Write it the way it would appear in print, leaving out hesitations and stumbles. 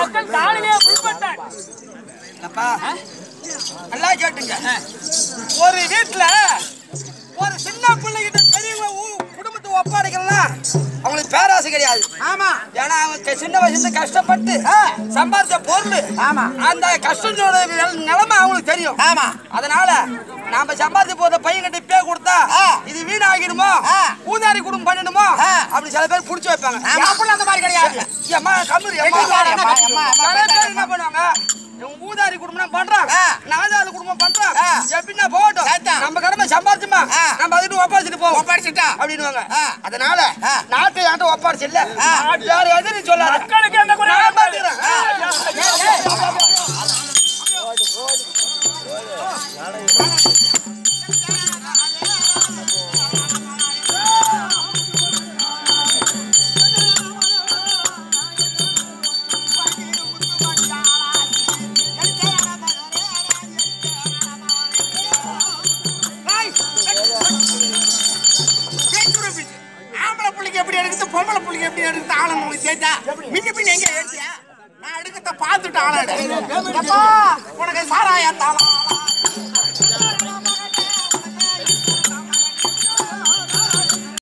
மக்கள் காலிலே உள்பட்டார். அப்பா நல்லா கேட்டுங்க. ஒரு வீட்டுல ஒரு சின்ன பிள்ளைகிட்ட பெரியவங்க குடும்பத்தை ஒப்படைக்கலாம் அவங்களுக்கு பேராசை கிடையாது. ஆமா, ஏன்னா அவங்க சின்ன வயசுல கஷ்டப்பட்டு சம்பாதிச்ச பொருள். ஆமா, அந்த கஷ்டத்தோட நிலைமை அவங்களுக்கு தெரியும். ஆமா, அதனால நாம சம்பாதிச்சு போற பையன் கிட்ட பே கொடுத்தா இது வீணாகிடுமோ, ஊதாரி குடும்பம் பண்ணணுமோ அப்படி சில பேர் புடிச்சு வைப்பாங்க. அந்த மாதிரி கிடையாது. என்ன பண்ணுவாங்க, ஊதாரி குடும்பம் பண்றாங்க, நாதாரி குடும்பம் பண்றாங்க, எப்படின்னா போகட்டும், நம்ம கடமை சம்பாதிச்சுமா நம்ம அதுக்கு ஒப்படைச்சிட்டு போவோம், ஒப்படைச்சிட்டா அப்படின்னுவாங்க. அதனால நாட்டை யார்ட்ட ஒப்படைச்சு இல்ல யாரு எதிரி சொல்லாத மக்களுக்கு எந்த குறை பாத்துக்கிறேன். பொம்பளை புள்ளிக்கு எப்படி எடுத்து ஆள உங்களுக்கு கேட்டா மின்னி பின்ன எங்க ஏற்றியா நான் எடுக்கத்த பார்த்துட்டு ஆளாடு உனக்கு சாராயா தாளம்